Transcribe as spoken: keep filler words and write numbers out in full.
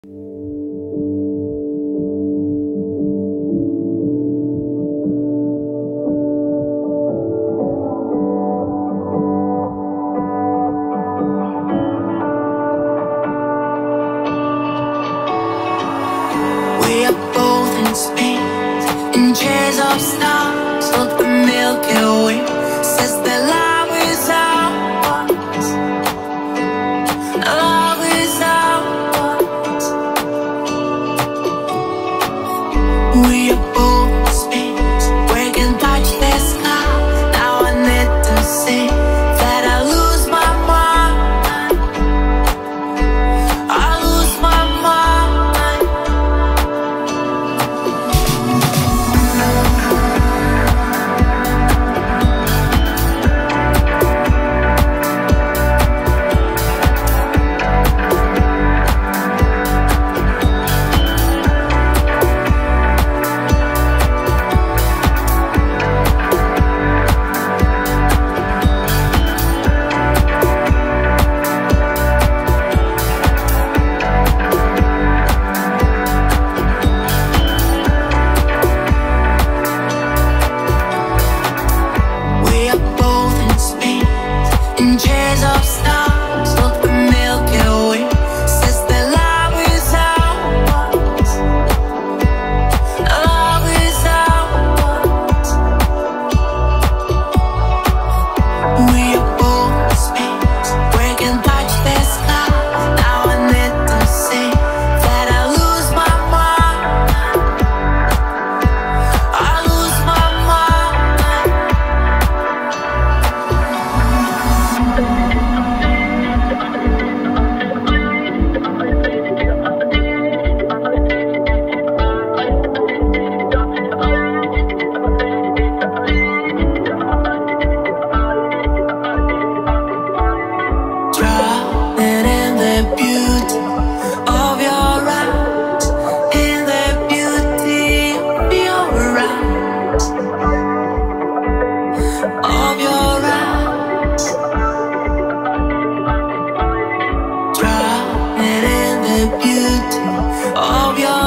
We are both in space, in chairs of stars, of the Milky Way. Says that love is ours, love is ours. We are both in space, we can touch the sky. Now I need to say that I lose my mind, I lose my mind. In chairs of stars, of the Milky Way. Says that love is ours, love is ours. We are both in space, we can touch the sky. Now I need to say that I lose my mind, I lose my mind. Drowning in the beauty of your eyes, in the beauty of your eyes, of your eyes. Drowning in the beauty of your